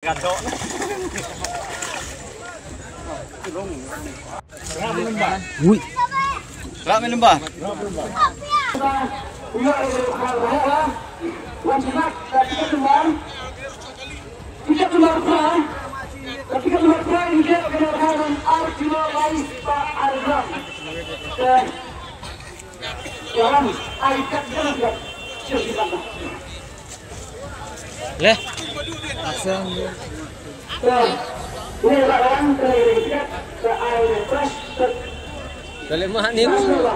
kacau. Wih. Rak menembah. Leh. Langsung. Balik mah nih.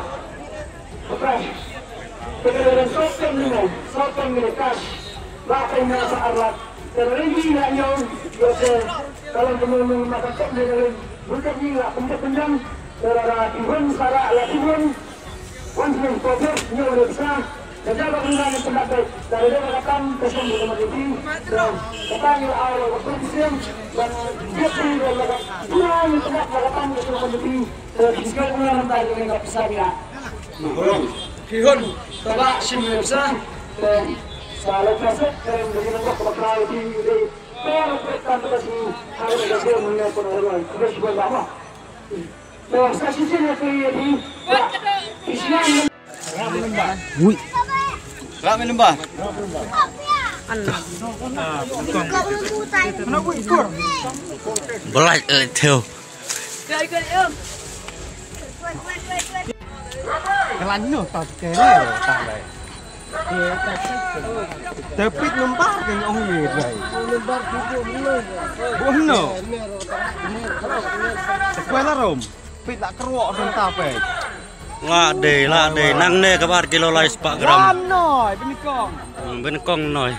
Kihun, tabak simulsa. Salah kasih dan begini kok bakal di perpetan kasih harus ada mengenai orang terus berapa. Nah, stasiun ini Islam. Wih. Rak menembah. Belai theo. Kelanjut tak kere tak lai. Tapi numpak kan ông liệt vậy. Buồn no. Quay là rom. Pit tak keruak dan tape. Lade nang ne kabar kilo lai 4 gram. Ram noi, Ben kong noi.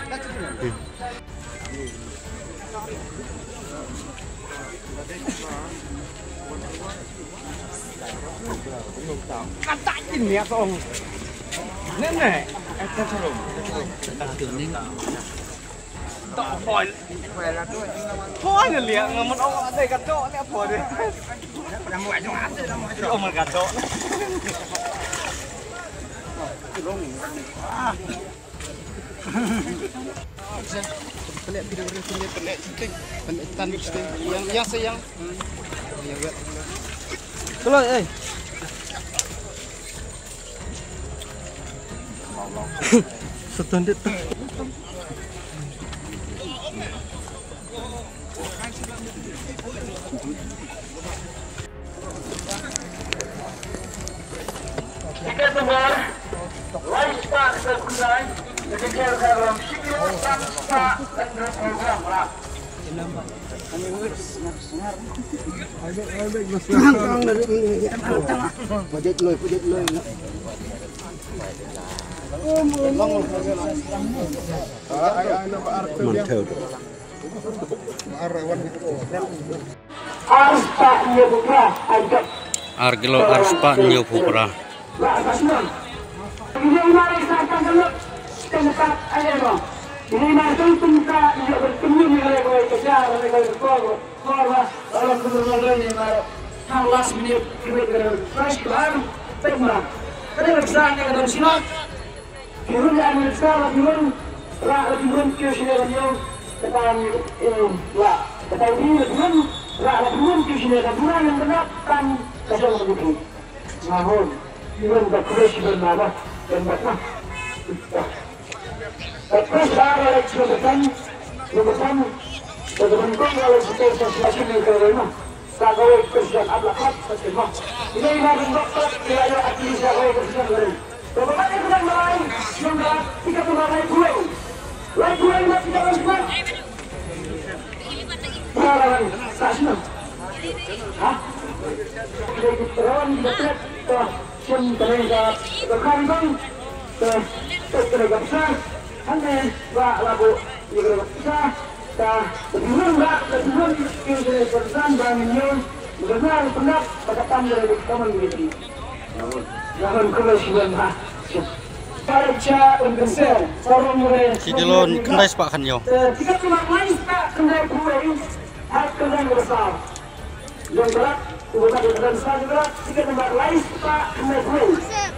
Kata ini ya song. Nenek, eta serum. Tak poin. Poin lihat ngamon ông ada kacau ni apa dia. Ramu aja ada. Om kacau. Pelik video pelik penting. Pelik tanduk yang sayang. Ya buat. Keluar Setundit tuh. Jika dengar, lifestyle terkunai, ketika dalam sikil tanpa dan program lah. Argilo arspa nyo pupra. Namun, iman berkeras bernama dan berkah. Terus ada eksekutan, lumayan, terbentuk oleh setiap sesi negara. Sagawai Presiden Ablakat Fatimah. Ini ibarat dokter tidak ada aktivis sagawai Presiden Garin. Bagaimana kita mulai? Sudah 35 lain pulau. Lain pulau ini tidak langsung. Pengalaman stasiun. Hah? Perawan dekat ke tenaga berkandung ke tenaga besar. Hanya Pak Labu tenaga besar. Sebelum kita bersama bangun benar benar pada tanda dari kawan begini. Jangan kelesian lah. Baca bergeser, orang mulai. Si Dilon kendai sepak kan yo. Jika cuma main tak kendai pulau, hak kendai besar. Yang berat, bukan kendai besar juga. Jika tempat lain tak kendai pulau.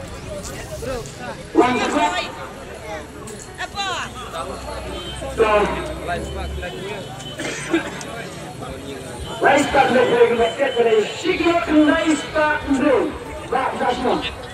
Langsung. Apa? Lais Pak dari basket dari Siglo Lais Pak Ndro. Pak Dasmo.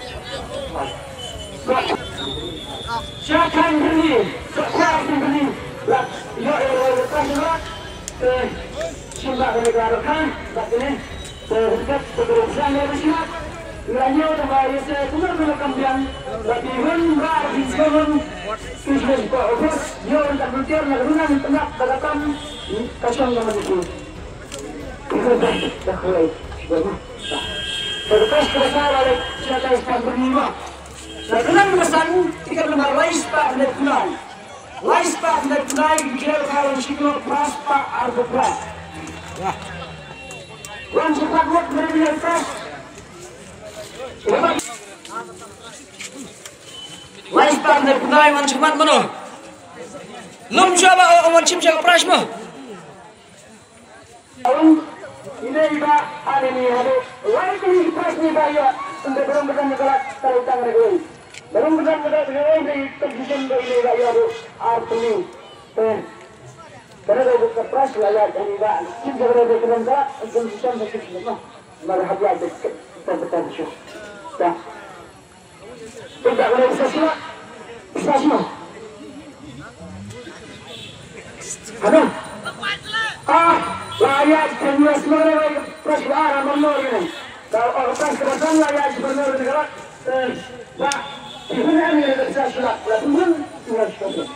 Siakan beri, siakan beri. Lah, yo lepas lah. Sudah bergerakkan, tak ini. Terdekat keterusan dari sini. Lanjut kembali saya benar-benar kembang. Tapi benar di sekarang sudah berubah. Yo tak bertiar nak guna tengah katakan kosong dengan itu. Dah mulai. Terlepas kerana balik siapa yang bernima. Sekarang pesan tiga lembar Lais Pak dan Tunai. Lais Pak dan Tunai dikira kalau Siglo Pras Pak Arbitra. Wan cepat buat beri fresh. Lais Pak dan Tunai wan cepat mana? Lom siapa wan cim siapa Pras mah? Ini Pak ada ni ada. Lais ini Pras ni Pak ya. Untuk belum berjalan kalau tangan lagi. Belum berjalan dari position dari Pak ya ada arti. Karena dia buka Pras layak ini Pak. Kita berada di dalam gerak position position mah. Marhaban ada kita bertanya. Dah. Tidak boleh bisa semua. Aduh. Layak semua sebenarnya Pras arah menor ini. Kalau orang Pras kebetulan layak sebenarnya negara. Pak, sebenarnya ini bisa surat. Pun surat.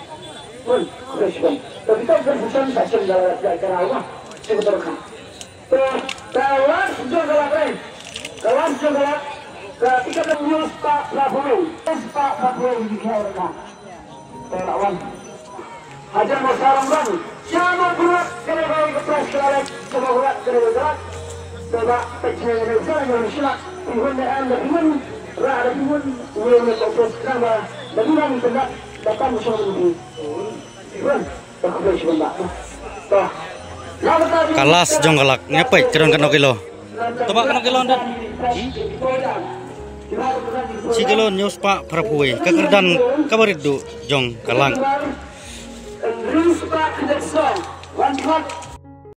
Tapi tak berfungsi pasien dalam kerana sebetulnya. Kawan jonggalak lain. Kawan jonggalak. Ketika menyus Pak Prabowo. Pak Prabowo dikhawatirkan. Kawan. Hajar Masaram Bang. Siapa berat kalau ke Pras kelak. Siapa berat kalau berat. Coba pecah yang saya silap. Ihun dan ihun. Rada ihun. Ihun ke Pras kenapa. Bagaimana tidak datang bersama ini. Ihun. Terkebal sebentar. Toh. Kalas jonggalak ngepek keren kena kilo. Coba kena kilo anda. Siglo news Pak Prabowo kekerdan kabar itu jong kalang. Pak Kedekson, one